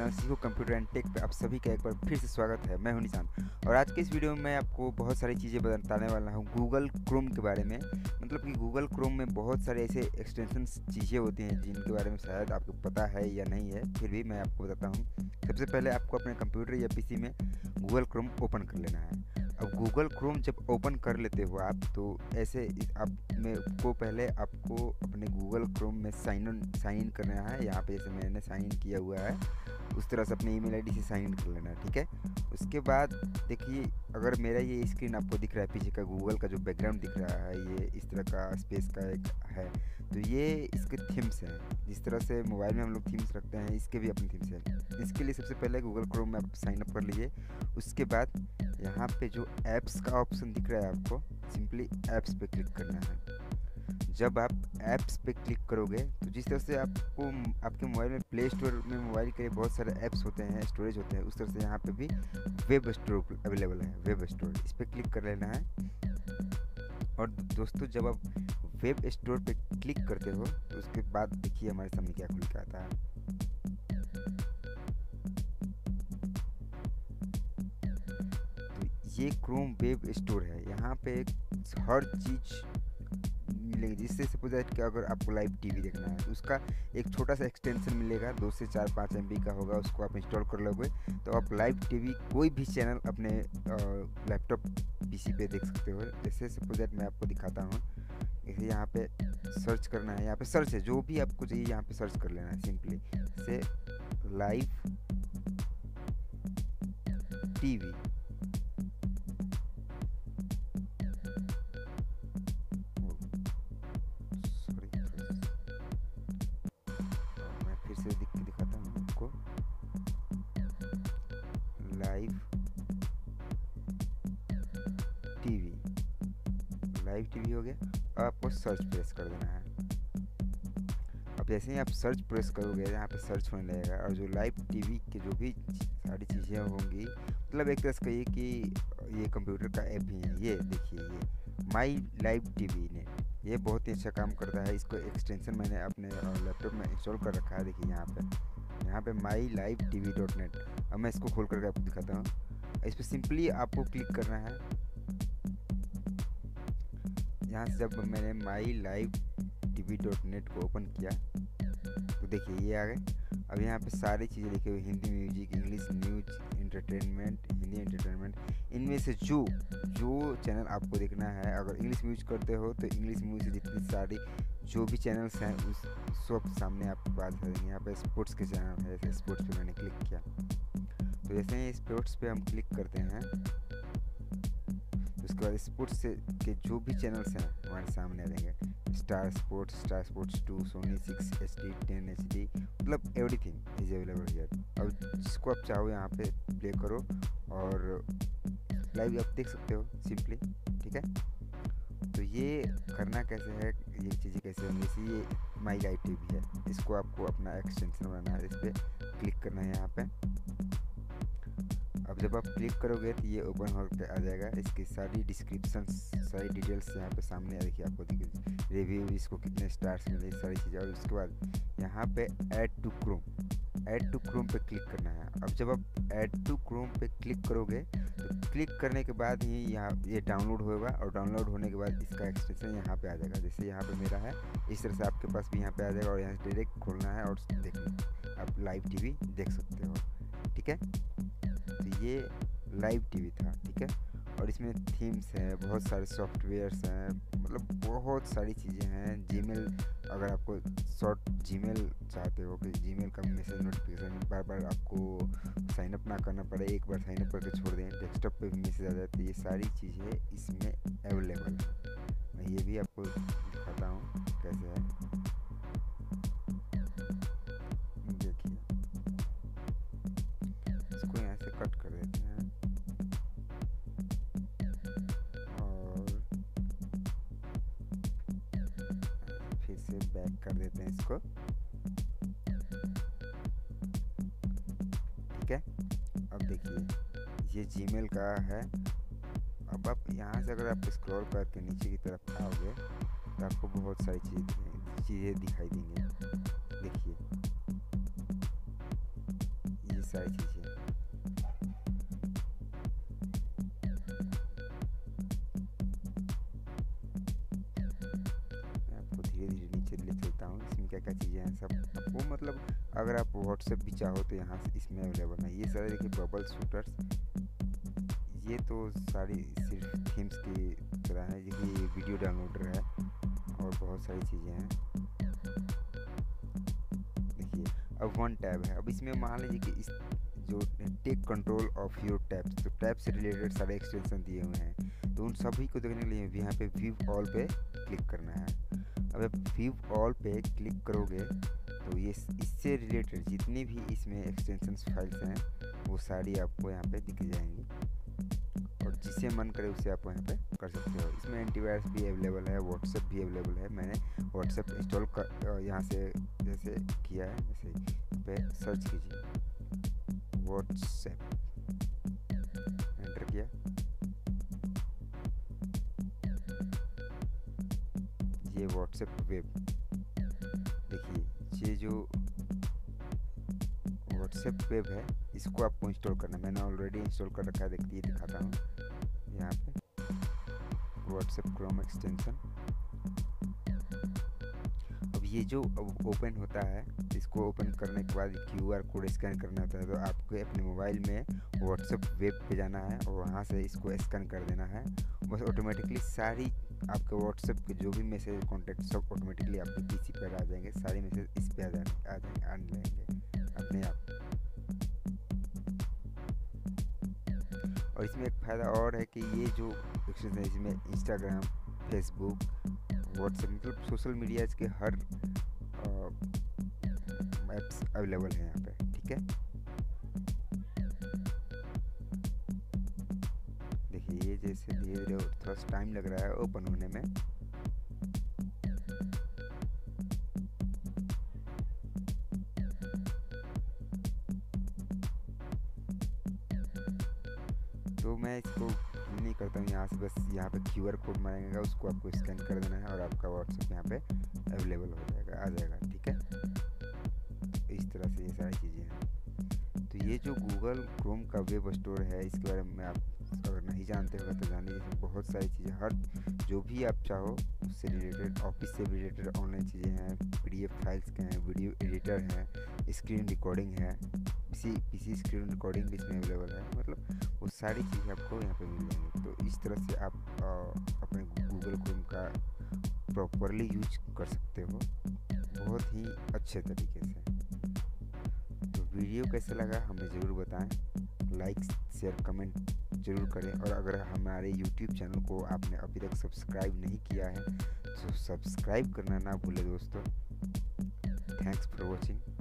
Channel सीखो computer and take पे आप सभी का एक बार फिर से स्वागत है। मैं हूं निशान और आज के इस वीडियो में मैं आपको बहुत सारी चीज़ें बताने वाला हूं गूगल क्रोम के बारे में। मतलब कि गूगल क्रोम में बहुत सारे ऐसे एक्सटेंशन चीज़ें होती हैं जिनके बारे में शायद आपको पता है या नहीं है, फिर भी मैं आपको बताता हूँ। सबसे पहले आपको अपने कंप्यूटर या पीसी में गूगल क्रोम ओपन कर लेना है। अब गूगल क्रोम जब ओपन कर लेते हो आप, तो ऐसे आप में को पहले आपको अपने गूगल क्रोम में साइन इन करना है। यहाँ पे जैसे मैंने साइन इन किया हुआ है उस तरह से अपने ईमेल आईडी से साइन इन कर लेना है, ठीक है। उसके बाद देखिए, अगर मेरा ये स्क्रीन आपको दिख रहा है, पीछे का गूगल का जो बैकग्राउंड दिख रहा है ये इस तरह का स्पेस का एक है, तो ये इसके थीम्स हैं। जिस तरह से मोबाइल में हम लोग थीम्स रखते हैं, इसके भी अपने थीम्स हैं। इसके लिए सबसे पहले गूगल क्रोम में आप साइन अप कर लीजिए। उसके बाद यहाँ पे जो ऐप्स का ऑप्शन दिख रहा है आपको, सिंपली ऐप्स पे क्लिक करना है। जब आप ऐप्स पे क्लिक करोगे तो जिस तरह से आपको आपके मोबाइल में प्ले स्टोर में मोबाइल के बहुत सारे ऐप्स होते हैं, स्टोरेज होते हैं, उस तरह से यहाँ पे भी वेब स्टोर अवेलेबल है। वेब स्टोर इस पर क्लिक कर लेना है। और दोस्तों, जब आप वेब स्टोर पे क्लिक करते हो तो उसके बाद देखिए हमारे सामने क्या खुल के आता है। तो ये क्रोम वेब स्टोर है। यहाँ पे हर चीज़ मिलेगी, जिससे सपोज कि अगर आपको लाइव टीवी देखना है तो उसका एक छोटा सा एक्सटेंशन मिलेगा, 2 से 4-5 MB का होगा। उसको आप इंस्टॉल कर लोगे तो आप लाइव टीवी कोई भी चैनल अपने लैपटॉप पीसी पे देख सकते हो। जैसे सपोज मैं आपको दिखाता हूँ। जैसे यहाँ पे सर्च करना है, यहाँ पे सर्च है, जो भी आपको चाहिए यहाँ पे सर्च कर लेना है सिंपली से लाइव टीवी। फिर से दिखाता हूँ आपको। लाइव टीवी, लाइव टीवी हो गया। अब आपको सर्च प्रेस कर देना है। अब जैसे ही आप सर्च प्रेस करोगे यहाँ पे सर्च होने लगेगा, और जो लाइव टीवी के जो भी सारी चीज़ें होंगी, मतलब एक तरह से कहिए कि ये कंप्यूटर का ऐप ही है। ये देखिए, ये माई लाइव टीवी ने ये बहुत ही अच्छा काम करता है। इसको एक्सटेंशन मैंने अपने लैपटॉप में इंस्टॉल कर रखा है। देखिए यहाँ पे माई लाइव TV.net। अब मैं इसको खोल करके आपको दिखाता हूँ। इस पर सिंपली आपको क्लिक करना है। यहाँ से जब मैंने माई लाइव TV.net को ओपन किया तो देखिए ये आ गए। अब यहाँ पे सारी चीज़ें लिखी हुई, Hindi music, English news, entertainment, Hindi entertainment. इनमें से जो चैनल आपको देखना है, अगर इंग्लिश म्यूज करते हो तो इंग्लिश म्यूज से जितनी सारी जो भी चैनल्स हैं उस सब सामने आपको बात करेंगे। यहाँ पे स्पोर्ट्स के चैनल है, स्पोर्ट्स पे मैंने क्लिक किया। तो जैसे ही स्पोर्ट्स पे हम क्लिक करते हैं तो उसके बाद स्पोर्ट्स से के जो भी चैनल्स हैं हमारे सामने आ जाएंगे। Star sports 2, Soni 6HD, 10HD, मतलब एवरीथिंग इज अवेलेबल हियर। अब जिसको आप चाहो यहाँ पे प्ले करो और लाइव आप देख सकते हो सिंपली, ठीक है। तो ये करना कैसे है, ये चीज़ें कैसे होंगी, जैसे ये माई लाइव टीवी है, इसको आपको अपना एक्सटेंशन बनाना है। इस पर क्लिक करना है यहाँ पे। अब जब आप क्लिक करोगे तो ये ओपन होकर आ जाएगा। इसकी सारी डिस्क्रिप्शन, सारी डिटेल्स यहाँ पे सामने देखिए, आपको देखिए रिव्यू, इसको कितने स्टार्स मिले, सारी चीज़ें। और उसके बाद यहाँ पे ऐड टू क्रोम पे क्लिक करना है। अब जब आप ऐड टू क्रोम पे क्लिक करोगे तो क्लिक करने के बाद ही यहाँ ये डाउनलोड होगा, और डाउनलोड होने के बाद इसका एक्सटेंशन यहाँ पे आ जाएगा। जैसे यहाँ पे मेरा है, इस तरह से आपके पास भी यहाँ पे आ जाएगा, और यहाँ से डायरेक्ट खोलना है और देखना, आप लाइव टीवी देख सकते हो, ठीक है। तो ये लाइव टीवी था, ठीक है। और इसमें थीम्स हैं, बहुत सारे सॉफ्टवेयर्स हैं, मतलब बहुत सारी चीज़ें हैं। जीमेल, अगर आपको शॉर्ट जीमेल चाहते हो कि जीमेल का मैसेज नोटिफिकेशन बार बार आपको साइन अप ना करना पड़े, एक बार साइन अप करके छोड़ दें, डेस्कटॉप पे भी मैसेज आ जाए, तो ये सारी चीज़ें इसमें अवेलेबल है। मैं ये भी आपको दिखाता हूँ कैसे है। देखिए, इसको यहाँ से कट कर देते हैं और फिर से बैक कर देते हैं इसको, ठीक है। अब देखिए ये जीमेल का है। अब आप यहाँ से अगर आप स्क्रॉल करके नीचे की तरफ आओगे तो आपको बहुत सारी चीज़ें दिखाई देंगी। देखिए ये सारी चीज़ें। मैं आपको धीरे धीरे नीचे ले चलता हूँ, इसमें क्या क्या चीज़ें हैं सब आपको, मतलब अगर आप व्हाट्सएप भी चाहो तो यहाँ से इसमें अवेलेबल है। ये सारे देखिए बबल शूटर्स, ये तो सारी सिर्फ थीम्स की तरह है। ये वीडियो डाउनलोडर है और बहुत सारी चीज़ें हैं। देखिए अब वन टैब है। अब इसमें मान लीजिए कि इस जो take control of your tabs, तो टैब से रिलेटेड सारे एक्सटेंशन दिए हुए हैं, तो उन सभी को देखने के लिए यहाँ पे व्यू ऑल पे क्लिक करना है। अब आप व्यू ऑल पे क्लिक करोगे तो ये इससे रिलेटेड जितनी भी इसमें एक्सटेंशंस फाइल्स हैं वो सारी आपको यहाँ पे दिख जाएंगी, और जिसे मन करे उसे आप यहाँ पे कर सकते हो। इसमें एंटीवायरस भी अवेलेबल है, व्हाट्सएप भी अवेलेबल है। मैंने व्हाट्सएप इंस्टॉल कर यहाँ से जैसे किया है, जैसे पे सर्च कीजिए व्हाट्सएप, एंटर किया, ये व्हाट्सएप वेब। देखिए ये जो व्हाट्सएप वेब है इसको आपको इंस्टॉल करना है। मैंने ऑलरेडी इंस्टॉल कर रखा है, देखिए दिखाता हूँ यहाँ पे व्हाट्सएप क्रोम एक्सटेंशन। अब ये जो ओपन होता है, इसको ओपन करने के बाद QR कोड स्कैन करना होता है, तो आपको अपने मोबाइल में व्हाट्सएप वेब पे जाना है और वहाँ से इसको स्कैन कर देना है। बस ऑटोमेटिकली सारी आपके व्हाट्सएप के जो भी मैसेज कॉन्टैक्ट सब ऑटोमेटिकली आपके PC पर आ जाएंगे, सारे मैसेज इस पे आ जाएंगे अपने आप। और इसमें एक फ़ायदा और है कि ये जो एक्सटेंशन है इसमें इंस्टाग्राम, फेसबुक, व्हाट्सएप, मतलब सोशल मीडिया के हर ऐप्स अवेलेबल है यहाँ पे, ठीक है। देखिए ये जैसे धीरे धीरे थोड़ा सा टाइम लग रहा है ओपन होने में। तो मैं इसको नहीं करता हूँ यहाँ से, बस यहाँ पे QR कोड मांगेगा, उसको आपको स्कैन कर देना है और आपका व्हाट्सएप यहाँ पे अवेलेबल हो जाएगा, आ जाएगा, ठीक है। इस तरह से ये सारी चीज़ें हैं। तो ये जो गूगल क्रोम का वेब स्टोर है, इसके बारे में आप अगर नहीं जानते हो तो जानिए। इसमें बहुत सारी चीज़ें, हर जो भी आप चाहो उससे रिलेटेड, ऑफिस से रिलेटेड ऑनलाइन चीज़ें हैं, PDF फाइल्स के हैं, वीडियो एडिटर हैं, स्क्रीन रिकॉर्डिंग है, PC स्क्रीन रिकॉर्डिंग भी इसमें अवेलेबल है। मतलब वो सारी चीज़ें आपको यहाँ पे मिल जाएंगी। तो इस तरह से आप अपने गूगल क्रोम का प्रॉपरली यूज कर सकते हो बहुत ही अच्छे तरीके से। तो वीडियो कैसा लगा हमें ज़रूर बताएं, लाइक शेयर कमेंट ज़रूर करें, और अगर हमारे YouTube चैनल को आपने अभी तक सब्सक्राइब नहीं किया है तो सब्सक्राइब करना ना भूलें दोस्तों। Thanks for watching.